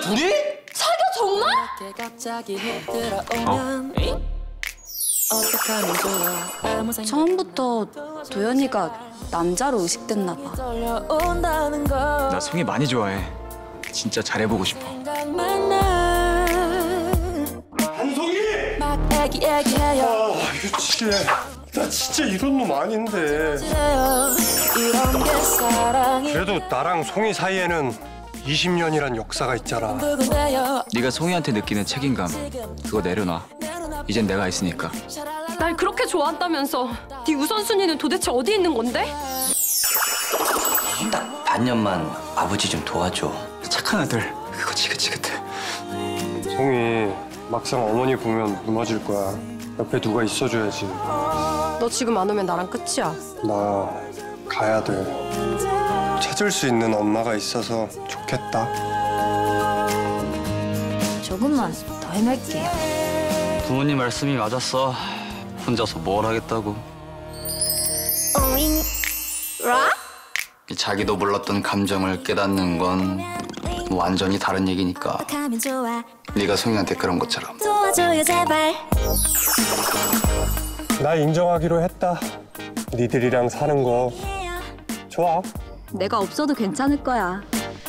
둘이? 사겨 정말? 처음부터 도연이가 남자로 의식됐나 봐. 나 송이 많이 좋아해. 진짜 잘해보고 싶어. 한송이! 유치해. 나 진짜 이런 놈 아닌데. 그래도 나랑 송이 사이에는 20년이란 역사가 있잖아. 네가 송이한테 느끼는 책임감, 그거 내려놔. 이젠 내가 있으니까. 날 그렇게 좋아한다면서 네 우선순위는 도대체 어디 있는 건데? 딱 반년만 아버지 좀 도와줘. 착한 아들, 그거 지긋지긋해. 송이 막상 어머니 보면 무너질 거야. 옆에 누가 있어줘야지. 너 지금 안 오면 나랑 끝이야. 나 가야 돼. 찾을 수 있는 엄마가 있어서 좋겠다. 조금만 더 헤맬게요. 부모님 말씀이 맞았어. 혼자서 뭘 하겠다고. 자기도 몰랐던 감정을 깨닫는 건 완전히 다른 얘기니까. 네가 송이한테 그런 것처럼. 나 인정하기로 했다. 니들이랑 사는 거 좋아. 내가 없어도 괜찮을 거야.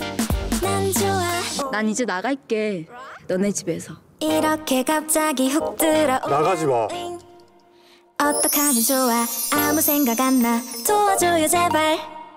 난 이제 나갈게. 너네 집에서. 이렇게 갑자기 훅 들어. 나가지 마. 어떡하면 좋아. 아무 생각 안 나. 도와줘요 제발.